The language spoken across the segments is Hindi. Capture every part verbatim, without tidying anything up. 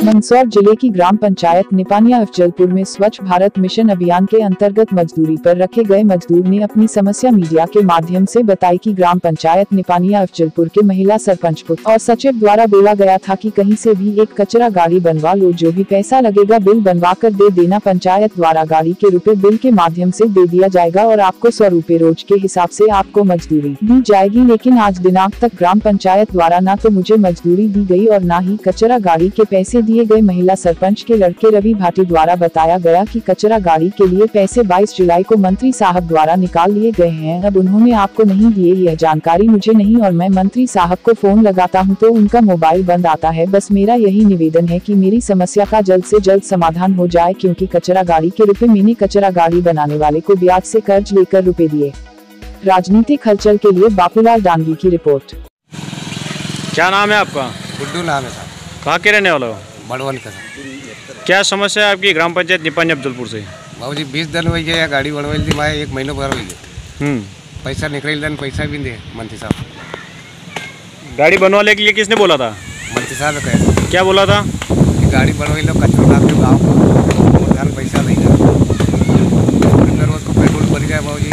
मंदसौर जिले की ग्राम पंचायत निपानिया अफजलपुर में स्वच्छ भारत मिशन अभियान के अंतर्गत मजदूरी पर रखे गए मजदूर ने अपनी समस्या मीडिया के माध्यम से बताई कि ग्राम पंचायत निपानिया अफजलपुर के महिला सरपंच पुत्र और सचिव द्वारा बोला गया था कि कहीं से भी एक कचरा गाड़ी बनवा लो, जो भी पैसा लगेगा बिल बनवा कर दे देना। पंचायत द्वारा गाड़ी के रुपए बिल के माध्यम से दे दिया जाएगा और आपको सौ रूपए रोज के हिसाब से आपको मजदूरी दी जाएगी। लेकिन आज दिनांक तक ग्राम पंचायत द्वारा न तो मुझे मजदूरी दी गई और न ही कचरा गाड़ी के पैसे दिए गए। महिला सरपंच के लड़के रवि भाटी द्वारा बताया गया कि कचरा गाड़ी के लिए पैसे बाईस जुलाई को मंत्री साहब द्वारा निकाल लिए गए हैं। अब उन्होंने आपको नहीं दिए, यह जानकारी मुझे नहीं और मैं मंत्री साहब को फोन लगाता हूं तो उनका मोबाइल बंद आता है। बस मेरा यही निवेदन है कि मेरी समस्या का जल्द से जल्द समाधान हो जाए, क्योंकि कचरा गाड़ी के रुपए मैंने कचरा गाड़ी बनाने वाले को ब्याज से कर्ज लेकर रुपए दिए। राजनीतिक हलचल के लिए बापूलाल डांगी की रिपोर्ट। क्या नाम है आपका? गुड्डू नाम है साहब। कहाँ के रहने वाले हो? बड़वन का साहब। क्या समस्या है आपकी ग्राम पंचायत निपानिया अफजलपुर से? बाबू जी बीस दिन हो गया गाड़ी बनवाई थी, मैं एक महीनों भर हो गया। हम्म पैसा निकल दिन पैसा भी दे मंत्री साहब। गाड़ी बनवाने के लिए किसने बोला था? मंत्री साहब कहे क्या बोला था? कि गाड़ी बनवाई लो, कचरा लाद दो गाँव को, ध्यान पैसा नहीं है। रोज को पेट्रोल बन गया बाबू जी,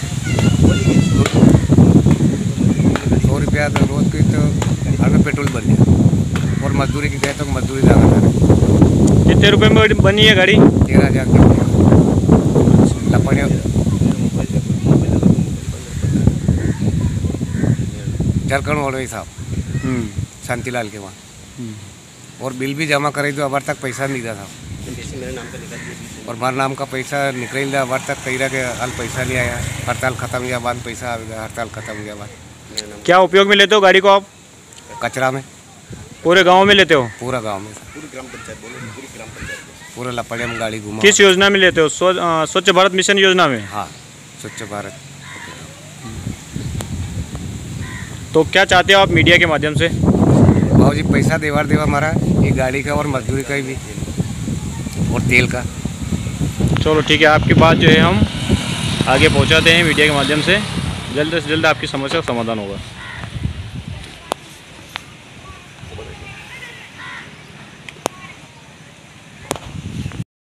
सौ रुपया तो रोज की तो घर में पेट्रोल बन गया और मजदूरी की गए तो मजदूरी ज़्यादा था। कितने रुपए में बनी है गाड़ी? तेरह हजार लपड़िया झारखंड वड़ोई साहब शांतिलाल के वहाँ, और बिल भी जमा करे तो अबर तक पैसा नहीं दिया था और हमारे नाम का पैसा निकल दिया अबर तक कई के हाल पैसा नहीं आया। हड़ताल खत्म हुआ बाद पैसा आ गया, हड़ताल खत्म हुआ बाद। क्या उपयोग में लेते हो गाड़ी को आप? कचरा में। पूरे गांव में लेते हो? पूरा गांव में, पूरी ग्राम पंचायत बोले, पूरी ग्राम पंचायत पूरा लपड़िया में गाड़ी घुमा। किस योजना में लेते हो? स्वच्छ भारत मिशन योजना में? हाँ, स्वच्छ भारत। तो क्या चाहते हो आप मीडिया के माध्यम से? बाबू जी पैसा देवार देवा हमारा ये गाड़ी का और मजदूरी का भी और तेल का। चलो ठीक है, आपकी बात जो है हम आगे पहुंचाते हैं मीडिया के माध्यम से। जल्द से जल्द आपकी समस्या का समाधान होगा।